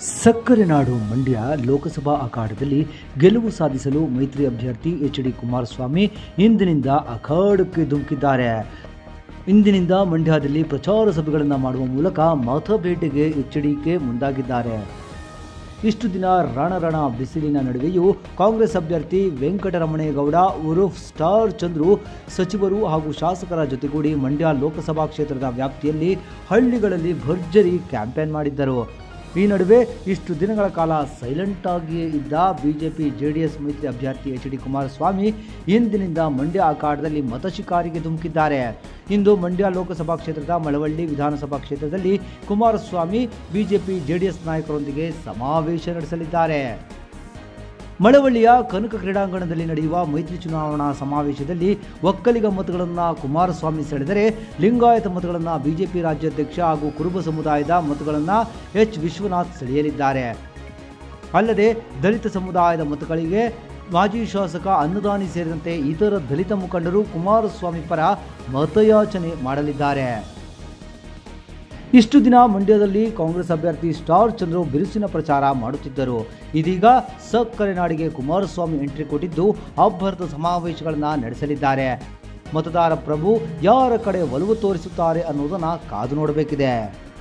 ಸಕ್ಕರೆ ನಾಡು ಮಂಡ್ಯ ಲೋಕಸಭಾ ಅಖಾಡದಲ್ಲಿ ಗೆಲುವು ಸಾಧಿಸಲು ಮೈತ್ರಿ ಅಭ್ಯರ್ಥಿ ಎಚ್.ಡಿ. ಕುಮಾರಸ್ವಾಮಿ ಇಂದಿನಿಂದ ಅಖಾಡಕ್ಕೆ ಧುಮುಕಿದ್ದಾರೆ. ಇಂದಿನಿಂದ ಮಂಡ್ಯದಲ್ಲಿ ಪ್ರಚಾರ ಸಭೆಗಳನ್ನು ಮಾಡುವ ಮೂಲಕ ಮತಬೇಟೆಗೆ ಎಚ್.ಡಿ.ಕೆ ಮುಂದಾಗಿದ್ದಾರೆ. ಇಷ್ಟು ದಿನ ರಣ ಬಿಸಿಲಿನ ನಡುವೆಯೂ ಕಾಂಗ್ರೆಸ್ ಅಭ್ಯರ್ಥಿ ವೆಂಕಟರಮಣೇಗೌಡ ಉರುಫ್ ಸ್ಟಾರ್ ಚಂದ್ರು ಸಚಿವರು ಹಾಗೂ ಶಾಸಕರ ಜೊತೆಗೂಡಿ ಮಂಡ್ಯ ಲೋಕಸಭಾ ಕ್ಷೇತ್ರದ ವ್ಯಾಪ್ತಿಯಲ್ಲಿ ಹಳ್ಳಿಗಳಲ್ಲಿ ಭರ್ಜರಿ ಕ್ಯಾಂಪೇನ್ ಮಾಡಿದ್ದರು. ಈ ನಡುವೆ ಇಷ್ಟು ದಿನಗಳ ಕಾಲ ಸೈಲೆಂಟ್ ಆಗಿಯೇ ಇದ್ದ ಬಿಜೆಪಿ ಜೆಡಿಎಸ್ ಮೈತ್ರಿ ಅಭ್ಯರ್ಥಿ ಎಚ್.ಡಿ. ಕುಮಾರಸ್ವಾಮಿ ಇಂದಿನಿಂದ ಮಂಡ್ಯ ಅಖಾಡದಲ್ಲಿ ಮತ ಶಿಕಾರಿಗೆ ಧುಮುಕಿದ್ದಾರೆ. ಇಂದು ಮಂಡ್ಯ ಲೋಕಸಭಾ ಕ್ಷೇತ್ರದ ಮಳವಳ್ಳಿ ವಿಧಾನಸಭಾ ಕ್ಷೇತ್ರದಲ್ಲಿ ಕುಮಾರಸ್ವಾಮಿ ಬಿಜೆಪಿ ಜೆಡಿಎಸ್ ನಾಯಕರೊಂದಿಗೆ ಸಮಾವೇಶ ನಡೆಸಲಿದ್ದಾರೆ. ಮಳವಳ್ಳಿಯ ಕನಕ ಕ್ರೀಡಾಂಗಣದಲ್ಲಿ ನಡೆಯುವ ಮೈತ್ರಿ ಚುನಾವಣಾ ಸಮಾವೇಶದಲ್ಲಿ ಒಕ್ಕಲಿಗ ಮತಗಳನ್ನು ಕುಮಾರಸ್ವಾಮಿ ಸೆಳೆದರೆ, ಲಿಂಗಾಯತ ಮತಗಳನ್ನು ಬಿಜೆಪಿ ರಾಜ್ಯಾಧ್ಯಕ್ಷ ಹಾಗೂ ಕುರುಬ ಸಮುದಾಯದ ಮತಗಳನ್ನು ಎಚ್. ವಿಶ್ವನಾಥ್ ಸೆಳೆಯಲಿದ್ದಾರೆ. ಅಲ್ಲದೆ ದಲಿತ ಸಮುದಾಯದ ಮತಗಳಿಗೆ ಮಾಜಿ ಶಾಸಕ ಅನ್ನದಾನಿ ಸೇರಿದಂತೆ ಇತರ ದಲಿತ ಮುಖಂಡರು ಕುಮಾರಸ್ವಾಮಿ ಪರ ಮತಯಾಚನೆ ಮಾಡಲಿದ್ದಾರೆ. ಇಷ್ಟು ದಿನ ಮಂಡ್ಯದಲ್ಲಿ ಕಾಂಗ್ರೆಸ್ ಅಭ್ಯರ್ಥಿ ಸ್ಟಾರ್ ಚಂದ್ರು ಬಿರುಸಿನ ಪ್ರಚಾರ ಮಾಡುತ್ತಿದ್ದರು. ಇದೀಗ ಸಕ್ಕರೆ ನಾಡಿಗೆ ಕುಮಾರಸ್ವಾಮಿ ಎಂಟ್ರಿ ಕೊಟ್ಟಿದ್ದು ಅಬ್ಬರದ ಸಮಾವೇಶಗಳನ್ನು ನಡೆಸಲಿದ್ದಾರೆ. ಮತದಾರ ಪ್ರಭು ಯಾರ ಕಡೆ ಒಲವು ತೋರಿಸುತ್ತಾರೆ ಅನ್ನೋದನ್ನು ಕಾದು ನೋಡಬೇಕಿದೆ.